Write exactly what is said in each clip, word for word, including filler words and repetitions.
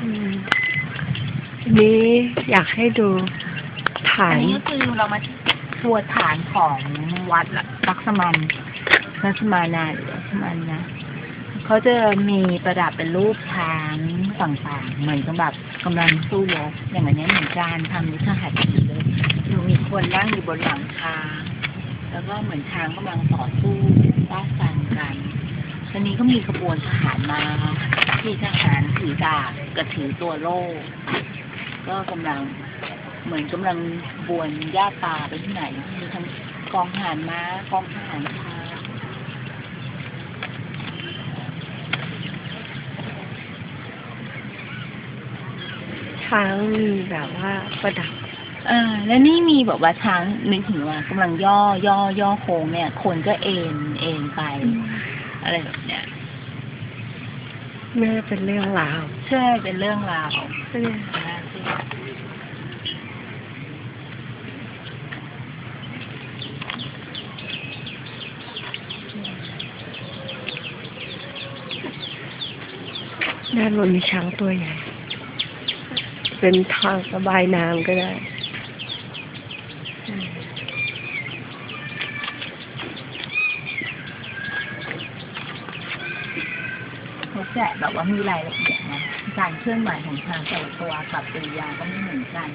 นี้อยากให้ดูฐาอันนนี้ก็คือเรามาทัวร์ฐานของวัดลักษมันลักษมานาหรือลักษมันนะเขาจะมีประดับเป็นรูปช้างต่างๆเหมือนกับแบบกำลังสู้รบอย่างอันนี้เหมือนการทำยุทธหัตถีเลยคือมีคนนั่งอยู่บนหลังช้างแล้วก็เหมือนช้างกำลังต่อสู้ต้านฟันกันตอนนี้ก็มีขบวนทหารมาที่ทหารถือดาบกระถือตัวโล่ก็กำลังเหมือนกำลังบวนย่าตาไปที่ไหนมีทั้งกองทหารม้ากองทหารช้างช้างมีแบบว่าประดับเออแล้วนี่มีแบบว่าช้างนึกถึงว่ากำลังย่อย่อย่อโค้งเนี่ยคนก็เอ็นเอ็นไปอะไรแบบเนี้ยไม่เป็นเรื่องราวใช่เป็นเรื่องราวใช่ไหมด้านบนมีช้างตัวใหญ่เป็นทางระบายน้ำก็ได้เขาแกะแบบว่ามีรายละเอียดนะการเคลื่อนไหวของช้างแต่ละตัวกับปริยาก็ไม่เหมือนกัน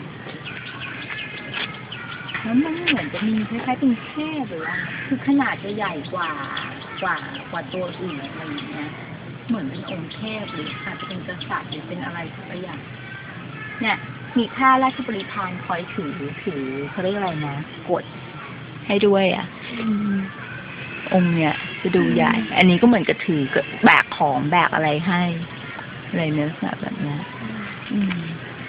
แล้วมันเหมือนจะมีคล้ายๆเป็นแค่หรือว่าคือขนาดจะใหญ่กว่ากว่ากว่าตัวอื่นอะไรอย่างเงี้ยเหมือนเป็นองค์เทพหรืออาจจะเป็นกษัตริย์หรือเป็นอะไรสักอย่างเนี่ยมีข้าราชบริพารคอยถือถือเขาเรียกอะไรนะกดให้ด้วยอ่ะองค์เนี่ยจะดูใหญ่ อันนี้ก็เหมือนกับถือแบกของแบกอะไรให้อะไรเนื้อสัตว์แบบนี้